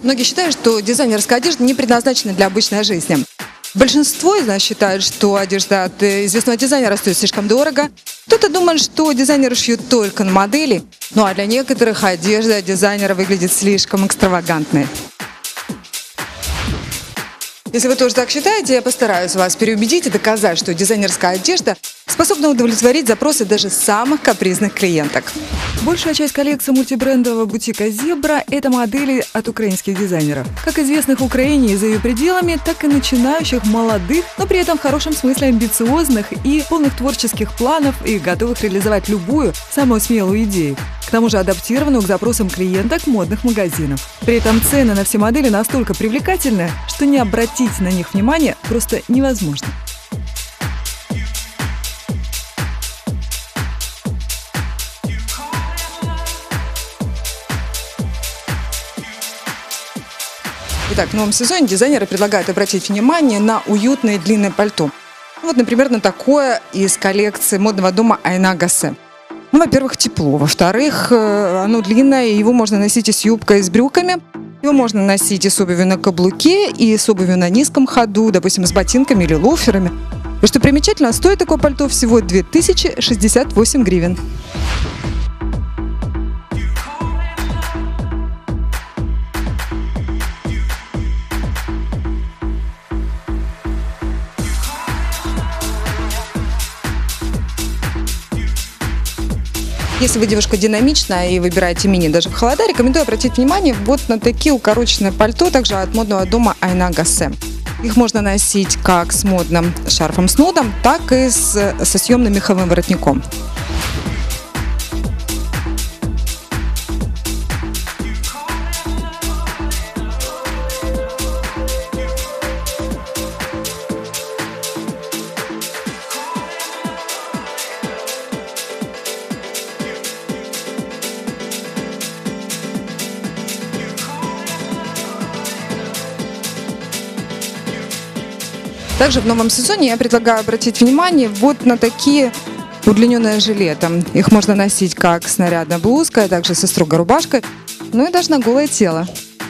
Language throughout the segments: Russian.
Многие считают, что дизайнерская одежда не предназначена для обычной жизни. Большинство из нас считают, что одежда от известного дизайнера стоит слишком дорого. Кто-то думает, что дизайнеры шьют только на модели. Ну а для некоторых одежда дизайнера выглядит слишком экстравагантной. Если вы тоже так считаете, я постараюсь вас переубедить и доказать, что дизайнерская одежда способна удовлетворить запросы даже самых капризных клиенток. Большая часть коллекции мультибрендового бутика «Зебра» – это модели от украинских дизайнеров. Как известных в Украине и за ее пределами, так и начинающих, молодых, но при этом в хорошем смысле амбициозных и полных творческих планов и готовых реализовать любую, самую смелую идею. К тому же адаптированную к запросам клиенток модных магазинов. При этом цены на все модели настолько привлекательны, что не обратить на них внимание просто невозможно. Итак, в новом сезоне дизайнеры предлагают обратить внимание на уютное длинное пальто. Вот, например, на такое из коллекции модного дома Айна Гасе. Ну, во-первых, тепло. Во-вторых, оно длинное, и его можно носить и с юбкой, и с брюками. Его можно носить и с обувью на каблуке, и с обувью на низком ходу, допустим, с ботинками или лоферами. И что примечательно, стоит такое пальто всего 2068 гривен. Если вы девушка динамичная и выбираете мини даже в холода, рекомендую обратить внимание вот на такие укороченные пальто, также от модного дома Айна Гасе. Их можно носить как с модным шарфом с нодом, так и со съемным меховым воротником. Также в новом сезоне я предлагаю обратить внимание вот на такие удлиненные жилеты. Их можно носить как с нарядной блузкой, а также со строгой рубашкой, ну и даже на голое тело.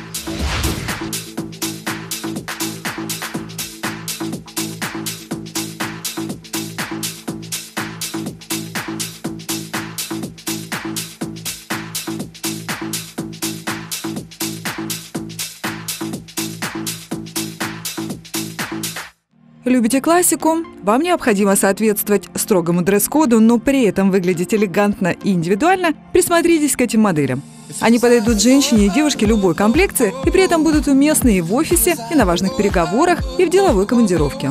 Любите классику? Вам необходимо соответствовать строгому дресс-коду, но при этом выглядеть элегантно и индивидуально? Присмотритесь к этим моделям. Они подойдут женщине и девушке любой комплекции и при этом будут уместны и в офисе, и на важных переговорах, и в деловой командировке.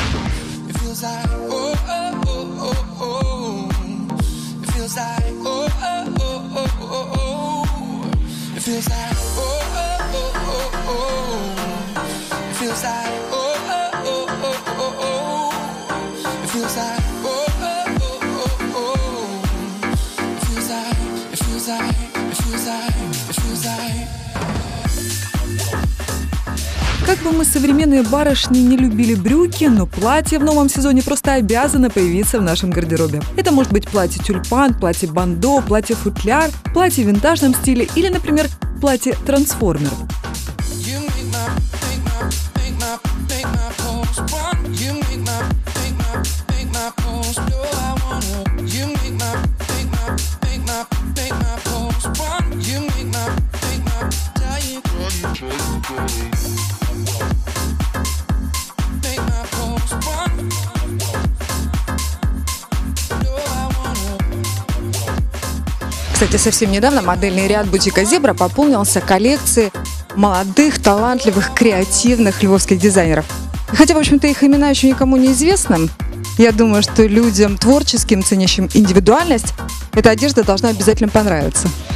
Как бы мы, современные барышни, не любили брюки, но платье в новом сезоне просто обязано появиться в нашем гардеробе. Это может быть платье-тюльпан, платье-бандо, платье-футляр, платье в винтажном стиле или, например, платье-трансформер. Кстати, совсем недавно модельный ряд бутика «Зебра» пополнился коллекцией молодых, талантливых, креативных львовских дизайнеров. Хотя, в общем-то, их имена еще никому не известны, я думаю, что людям творческим, ценящим индивидуальность, эта одежда должна обязательно понравиться.